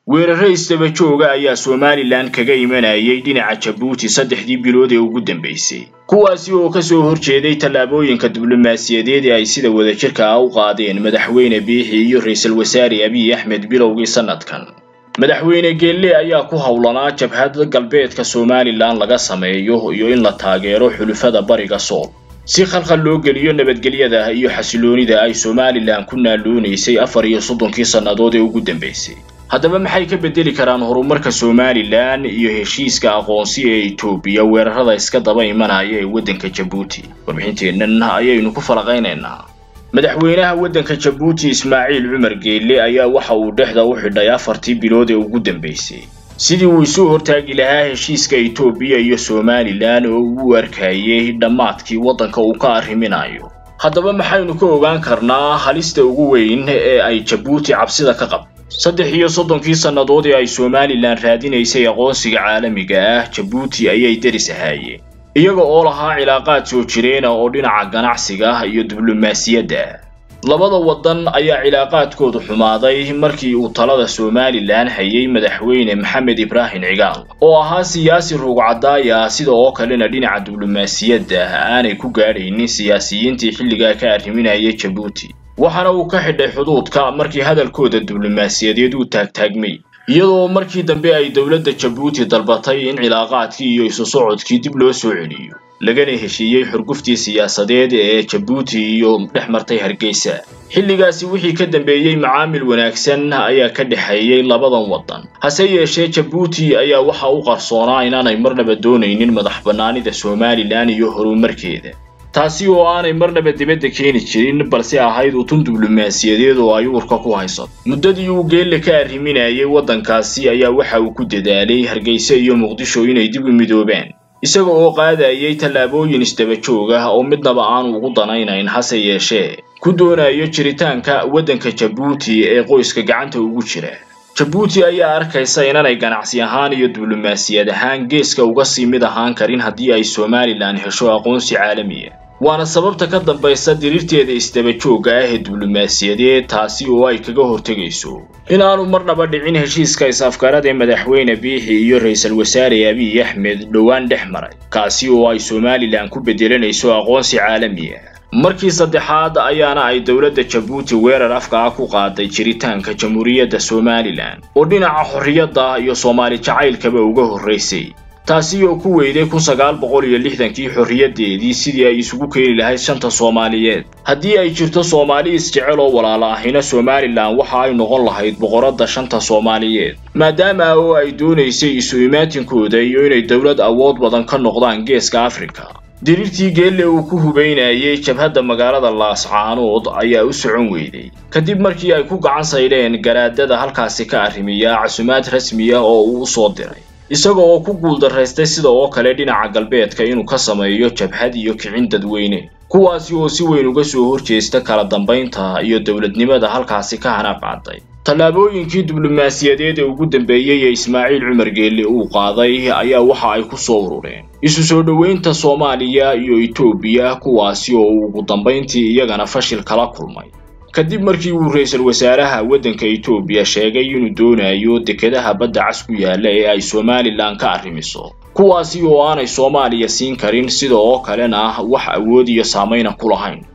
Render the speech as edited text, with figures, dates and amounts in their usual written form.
weerarada isdaba jooga ayaa Somaliland kaga imanayay dhinaca Djibouti 3 bilood ee ugu dambeysay kuwaasi oo ka soo horjeeday talaabooyinka diblomaasiyadeed ee ay sida wadajirka ah u qaadeen madaxweyne Biixi iyo ra'iisul wasaare Abiy Ahmed bilowgii sanadkan. madaxweyne Geelle ayaa ku hawlanaa jabhadda galbeedka Somaliland laga sameeyo iyo in la taageero xulufada bariga Sool si khalkhal loo geliyo nabadgelyada iyo xasiloonida ay Somaliland ku naaloonaysay 34 sanadood ee ugu dambeysay. haddaba maxay ka bedeli karaan horumarka Somaliland iyo heshiiska aqoonsi ee Itoobiya weerarada iska daba imanaya ee wadanka Djibouti? warbixinteennan ayaynu ku falaqaynaynaa. madaxweynaha wadanka Djibouti Ismaaciil Cumar Geelle ayaa waxa uu dhexda u xidhay 4 bilood ee ugu dambeysay sidii uu isu hortaagi lahaa heshiiska Itoobiya iyo Somaliland oo uu arkayay dhamaadkii wadanka uu ka arriminayo. haddaba maxaynu ka ogaan karnaa halista ugu weyn ee ay Djibouti cabsida ka qabto 33 sanadood ee ay Somaliland raadinaysay aqoonsiga caalamiga ah? Djibouti ayay daris ahaayeen iyaga oo lahaa cilaaqaad soo jireen oo dhinaca ganacsiga iyo diblomaasiyadda. labada wadan ayaa cilaaqaadkoodu xumaaday markii uu talada Somaliland hayay madaxweyne Maxamed Ibrahim Cigaal oo ahaa siyaasi ruugcadaaya sida oo kalena dhinaca diblomaasiyadda aanay ku gaadhaynin siyaasiyiintii xilliga ka arriminayay Djibouti. waxaana uu ka xidhay xuduudka markii hadalkooda diblomaasiyadeed uu taagtaagmay iyadoo markii dambe ay dawladda Djibouti dalbatay in cilaaqaadkii iyo isu socodkii dib loo soo celiyo lagana heshiiyay xurguftii siyaasadeed ee Djibouti iyo dhexmartay Hargeysa. xilligaasi wixii ka dambeeyay macaamil wanaagsan ayaa ka dhaxeeyay labadan wadan. hase yeeshee Djibouti ayaa waxa uu qarsoonaa inaanay marnaba doonaynin madaxbannaanida Somaliland iyo horumarkeeda taasi oo aanay marnaba dibadda keeni jirin balse ahayd utun diblomaasiyadeed oo ay urka ku hayso. muddadii uu Geelle ka arriminayay wadankaasi ayaa waxa uu ku dadaalay Hargeysa iyo Muqdisho inay dib u midoobaan isaga oo qaadayay talaabooyin isdaba joog ah oo midnaba aan ugu danaynayn hase yeeshee ku doonayo jiritaanka wadanka Djibouti ee qoyska gacanta ugu jira. Djibouti ayaa arkaysa inaanay ganacsi ahaan iyo diblomaasiyad ahaan geeska uga sii mid ahaan karin haddii ay Somaliland hesho aqoonsi caalami ah. waana sababta ka dambaysa dirirteeda isdaba joogga ah ee diblomaasiyadeed taasi oo ay kaga hortagayso inaanu marnaba dhicin heshiiska is-afgarad ee madaxweyne Biixi iyo ra'iisul wasaare Abiy Ahmed dhowaan dhex maray kaasi oo ay Somaliland ku bedelanayso aqoonsi caalami ah. markii saddexaad ayaana ay dawladda Djibouti weerar afka ku qaaday jiritaanka Jamhuuriyadda Somaliland oo dhinaca xorriyadda iyo Soomaali jacaylkaba uga horeysay taasi oo ku weyday 1960kii xorriyadeedii sidii ay isugu keeni lahayd shanta Soomaaliyeed. haddii ay jirto Soomaali isjecel oo walaalo ahina Somaliland waxa ay noqon lahayd boqoradda shanta Soomaaliyeed maadaama oo ay doonaysay isu imaatinkooda iyo inay dawlad awood badan ka noqdaan geeska Afrika. dirirtii Geelle uu ku hubeynayay jabhadda magaalada Laascaanood ayaa u socon weyday kadib markii ay ku gacan saydeen garaadada halkaasi ka arrimiya casumaad rasmi ah oo uu soo diray isaga oo ku guuldaraystay sida oo kale dhinaca galbeedka inuu ka sameeyo jabhad iyo kicin dadweyne kuwaasi oo si weyn uga soo horjeesta kala dambeynta iyo dawladnimada halkaasi ka hana qaaday. talaabooyinkii diblomaasiyadeed ee ugu dambeeyay ee Ismaaciil Cumar Geelle uu qaaday ayaa waxa ay ku soo urureen isu soo dhaweynta Soomaaliya iyo Itoobiya kuwaasi oo ugu dambeyntii iyagana fashil kala kulmay kadib markii uu ra'iisul wasaaraha wadanka Itoobiya sheegay inuu doonayo dekedaha badda cas ku yaala ee ay Somaliland ka arrimiso kuwaasi oo aanay Soomaaliya siin karin sida oo kalena wax awood iyo saameyn ku lahayn.